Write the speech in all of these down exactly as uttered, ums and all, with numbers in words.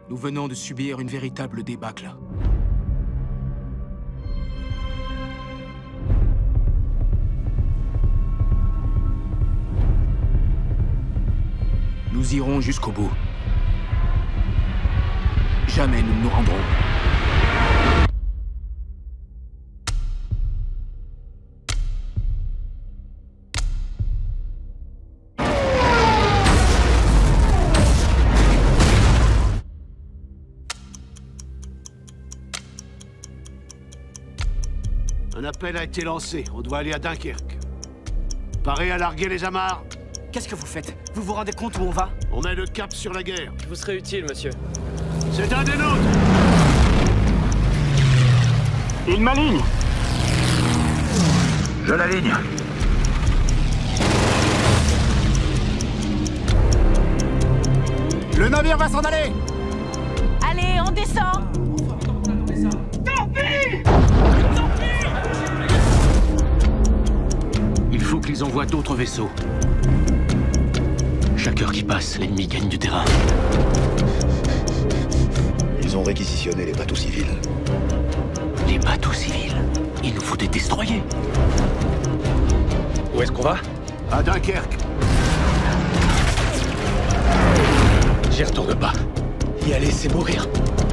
Nous venons de subir une véritable débâcle. Nous irons jusqu'au bout. Jamais nous ne nous rendrons. Un appel a été lancé. On doit aller à Dunkerque. Paré à larguer les amarres. Qu'est-ce que vous faites? Vous vous rendez compte où on va? On met le cap sur la guerre. Je vous serai utile, monsieur. C'est un des nôtres. Il m'aligne. Je l'aligne. Le navire va s'en aller! Allez, on descend! Il faut qu'ils envoient d'autres vaisseaux. Chaque heure qui passe, l'ennemi gagne du terrain. Ils ont réquisitionné les bateaux civils. Les bateaux civils? Il nous faut des destroyers. Où est-ce qu'on va? À Dunkerque. J'y retourne pas. Y aller, c'est mourir.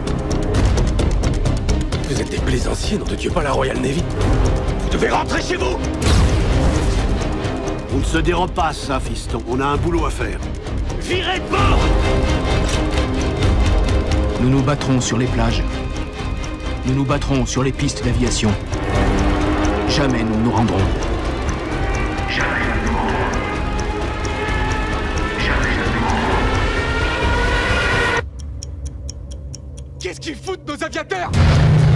Vous êtes des plaisanciers, nom de Dieu, pas la Royal Navy. Vous devez rentrer chez vous! On ne se dérobe pas à ça, fiston. On a un boulot à faire. Virez de bord! Nous nous battrons sur les plages. Nous nous battrons sur les pistes d'aviation. Jamais nous ne nous rendrons. Jamais nous nous rendrons. Jamais nous nous rendrons. Qu'est-ce qu'ils foutent, nos aviateurs?